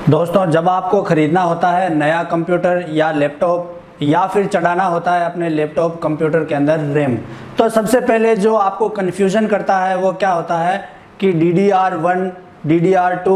दोस्तों, जब आपको ख़रीदना होता है नया कंप्यूटर या लैपटॉप या फिर चढ़ाना होता है अपने लैपटॉप कंप्यूटर के अंदर रैम, तो सबसे पहले जो आपको कन्फ्यूज़न करता है वो क्या होता है कि DDR1, DDR2,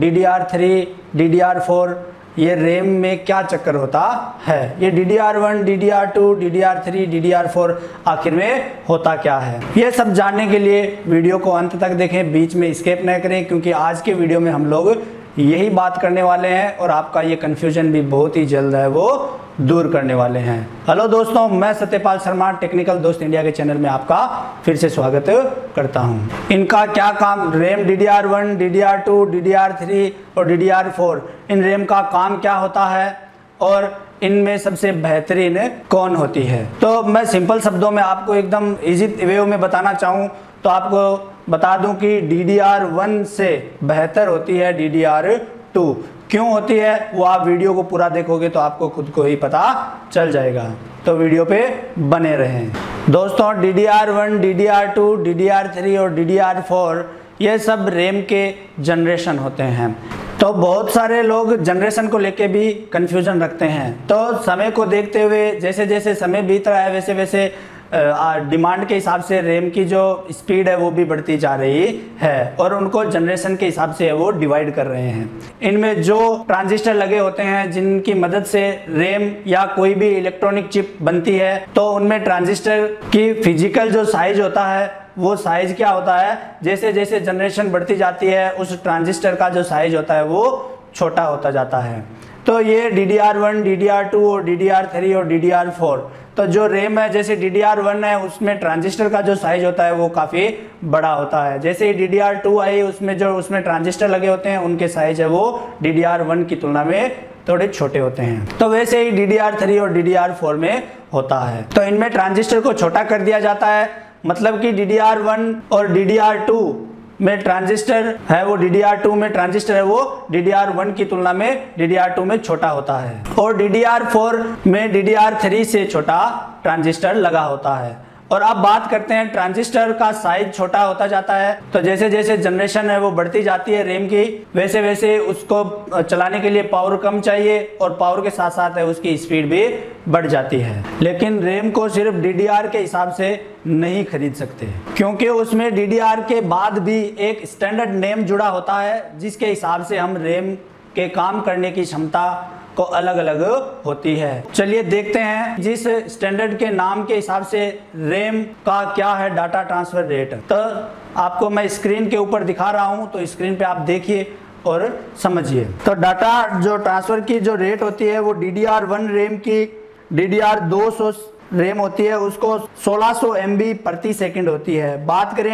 DDR3, DDR4 ये रैम में क्या चक्कर होता है। ये DDR1, DDR2, DDR3, DDR4 आखिर में होता क्या है, ये सब जानने के लिए वीडियो को अंत तक देखें, बीच में स्किप न करें, क्योंकि आज के वीडियो में हम लोग यही बात करने वाले हैं और आपका ये कन्फ्यूजन भी बहुत ही जल्द है वो दूर करने वाले हैं। हेलो दोस्तों, मैं सत्यपाल शर्मा टेक्निकल दोस्त इंडिया के चैनल में आपका फिर से स्वागत करता हूं। इनका क्या काम, रैम DDR1, DDR2, DDR3 और DDR4, इन रैम का काम क्या होता है और इनमें सबसे बेहतरीन कौन होती है। तो मैं सिंपल शब्दों में आपको एकदम इजी वे में बताना चाहूँ तो आपको बता दूं कि DDR1 से बेहतर होती है DDR2। क्यों होती है वो आप वीडियो को पूरा देखोगे तो आपको खुद को ही पता चल जाएगा, तो वीडियो पे बने रहें। दोस्तों, DDR1, DDR2, DDR3 और DDR4 ये सब रैम के जनरेशन होते हैं। तो बहुत सारे लोग जनरेशन को लेके भी कंफ्यूजन रखते हैं। तो समय को देखते हुए जैसे जैसे समय बीत रहा है वैसे वैसे डिमांड के हिसाब से रैम की जो स्पीड है वो भी बढ़ती जा रही है और उनको जनरेशन के हिसाब से वो डिवाइड कर रहे हैं। इनमें जो ट्रांजिस्टर लगे होते हैं जिनकी मदद से रैम या कोई भी इलेक्ट्रॉनिक चिप बनती है, तो उनमें ट्रांजिस्टर की फिजिकल जो साइज होता है वो साइज क्या होता है, जैसे जैसे जनरेशन बढ़ती जाती है उस ट्रांजिस्टर का जो साइज होता है वो छोटा होता जाता है। तो ये DDR1, DDR2 और DDR3 और DDR4, तो जो रैम है जैसे DDR1 है उसमें ट्रांजिस्टर का जो साइज होता है वो काफ़ी बड़ा होता है। जैसे ही DDR2 आई उसमें ट्रांजिस्टर लगे होते हैं उनके साइज है वो DDR1 की तुलना में थोड़े छोटे होते हैं। तो वैसे ही DDR3 और DDR4 में होता है। तो इनमें ट्रांजिस्टर को छोटा कर दिया जाता है, मतलब कि DDR1 और DDR2 में ट्रांजिस्टर है वो DDR2 में ट्रांजिस्टर है वो DDR1 की तुलना में DDR2 में छोटा होता है और DDR4 में DDR3 से छोटा ट्रांजिस्टर लगा होता है। और अब बात करते हैं ट्रांजिस्टर का साइज छोटा होता जाता है, तो जैसे जैसे जनरेशन है वो बढ़ती जाती है रैम की, वैसे वैसे उसको चलाने के लिए पावर कम चाहिए और पावर के साथ साथ है उसकी स्पीड भी बढ़ जाती है। लेकिन रैम को सिर्फ DDR के हिसाब से नहीं खरीद सकते, क्योंकि उसमें DDR के बाद भी एक स्टैंडर्ड नेम जुड़ा होता है जिसके हिसाब से हम रैम के काम करने की क्षमता को अलग अलग होती है। चलिए देखते हैं जिस स्टैंडर्ड के नाम के हिसाब से रैम का क्या है डाटा ट्रांसफर रेट। तो आपको मैं स्क्रीन के ऊपर दिखा रहा हूं, तो स्क्रीन पे आप देखिए और समझिए। तो डाटा जो ट्रांसफर की जो रेट होती है वो DDR1 रैम की DDR200 रैम होती है, उसको 1600 MB प्रति सेकंड होती है। बात करें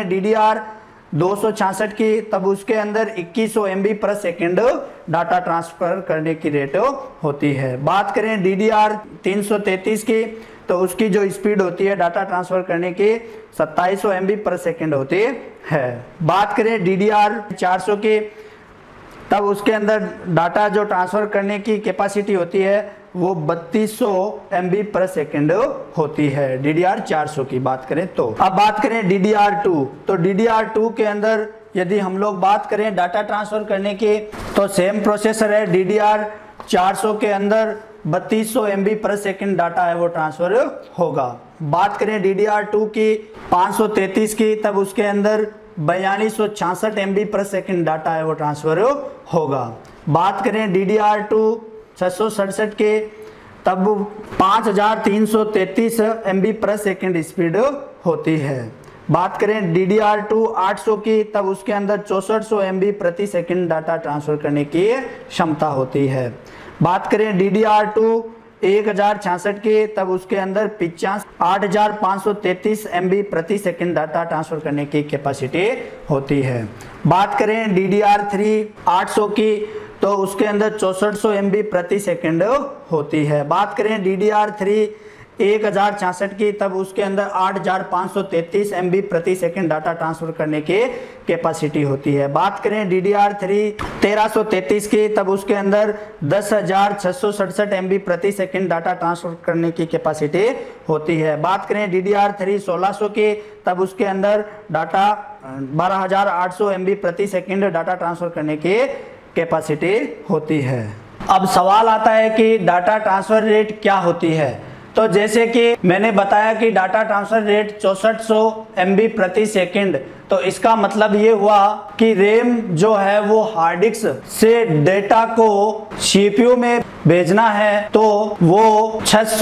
DDR266 की, तब उसके अंदर 2100 MB पर सेकंड डाटा ट्रांसफर करने की रेट होती है। बात करें DDR333 की, तो उसकी जो स्पीड होती है डाटा ट्रांसफर करने की 2700 MB पर सेकंड होती है। बात करें DDR400 की, तब उसके अंदर डाटा जो ट्रांसफर करने की कैपेसिटी होती है वो 3200 MB पर सेकंड होती है DDR400 की बात करें तो। अब बात करें DDR2, तो DDR2 के अंदर यदि हम लोग बात करें डाटा ट्रांसफर करने की, तो सेम प्रोसेसर है DDR400 के अंदर 3200 MB पर सेकंड डाटा है वो ट्रांसफर होगा। बात करें DDR2 की 533 की, तब उसके अंदर 4266 MB पर सेकंड डाटा है वो ट्रांसफर होगा। बात करें DDR2 667 के, तब 5333 MB पर सेकंड स्पीड होती है। बात करें DDR2 800 की, तब उसके अंदर 6400 MB प्रति सेकंड डाटा ट्रांसफर करने की क्षमता होती है। बात करें DDR2 1066 की, तब उसके अंदर 8533 MB प्रति सेकंड डाटा ट्रांसफर करने की कैपेसिटी होती है। बात करें DDR3 800 की, तो उसके अंदर 6400 MB प्रति सेकंड होती है। बात करें DDR3 1066 की, तब उसके अंदर 8533 MB प्रति सेकंड डाटा ट्रांसफर करने की कैपेसिटी होती है। बात करें DDR3 1333 की, तब उसके अंदर 10667 MB प्रति सेकंड डाटा ट्रांसफर करने की कैपेसिटी होती है। बात करें DDR3 1600 की, तब उसके अंदर डाटा 12800 MB प्रति सेकंड डाटा ट्रांसफर करने की कैपेसिटी होती है। अब सवाल आता है कि डाटा ट्रांसफर रेट क्या होती है। तो जैसे कि मैंने बताया कि डाटा ट्रांसफर रेट 6400 MB प्रति सेकंड, तो इसका मतलब ये हुआ कि रैम जो है वो हार्ड डिस्क से डेटा को CPU में भेजना है तो वो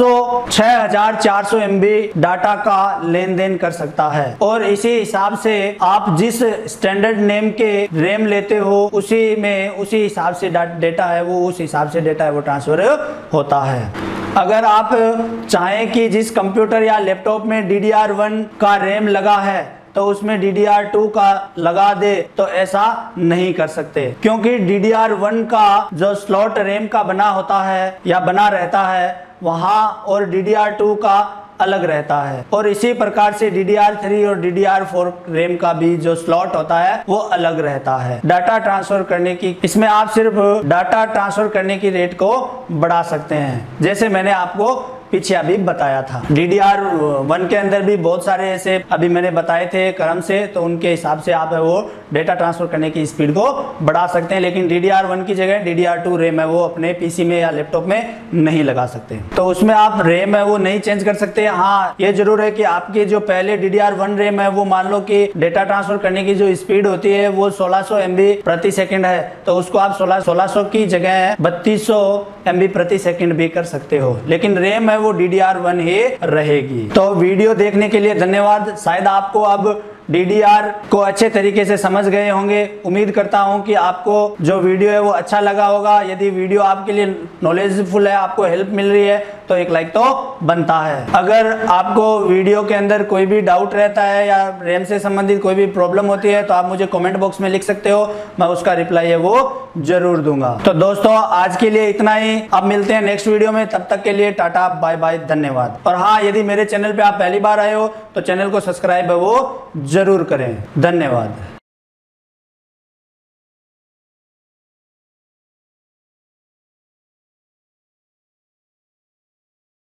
6400 MB डाटा का लेन देन कर सकता है। और इसी हिसाब से आप जिस स्टैंडर्ड नेम के रैम लेते हो उसी हिसाब से डेटा है वो उस हिसाब से डेटा है वो ट्रांसफर होता है। अगर आप चाहें कि जिस कंप्यूटर या लैपटॉप में DDR1 का रैम लगा है तो उसमें DDR2 का लगा दे, तो ऐसा नहीं कर सकते, क्योंकि DDR1 का जो स्लॉट रैम का बना होता है या बना रहता है वहां और DDR2 का अलग रहता है। और इसी प्रकार से DDR3 और DDR4 रैम का भी जो स्लॉट होता है वो अलग रहता है। डाटा ट्रांसफर करने की इसमें आप सिर्फ डाटा ट्रांसफर करने की रेट को बढ़ा सकते हैं, जैसे मैंने आपको पीछे अभी बताया था। DDR1 के अंदर भी बहुत सारे ऐसे अभी मैंने बताए थे क्रम से, तो उनके हिसाब से आप है वो डेटा ट्रांसफर करने की स्पीड को बढ़ा सकते हैं, लेकिन DDR1 की जगह DDR2 रैम है वो अपने PC में या लैपटॉप में नहीं लगा सकते। तो उसमें आप रैम है वो नहीं चेंज कर सकते। हाँ, ये जरूर है कि आपकी जो पहले DDR1 रैम है वो मान लो कि डेटा ट्रांसफर करने की जो स्पीड होती है वो 1600 MB प्रति सेकंड है, तो उसको आप 1600 की जगह 3200 MB प्रति सेकंड भी कर सकते हो, लेकिन रैम है वो DDR1 ही रहेगी। तो वीडियो देखने के लिए धन्यवाद। शायद आपको अब DDR को अच्छे तरीके से समझ गए होंगे। उम्मीद करता हूं कि आपको जो वीडियो है वो अच्छा लगा होगा। यदि वीडियो आपके लिए नॉलेजफुल है, आपको हेल्प मिल रही है, तो एक लाइक तो बनता है। अगर आपको वीडियो के अंदर कोई भी डाउट रहता है या रैम से संबंधित कोई भी प्रॉब्लम होती है तो आप मुझे कमेंट बॉक्स में लिख सकते हो, मैं उसका रिप्लाई है वो जरूर दूंगा। तो दोस्तों आज के लिए इतना ही, अब मिलते हैं नेक्स्ट वीडियो में, तब तक के लिए टाटा बाय बाय, धन्यवाद। और हाँ, यदि मेरे चैनल पे आप पहली बार आए हो तो चैनल को सब्सक्राइब है वो जरूर करें। धन्यवाद।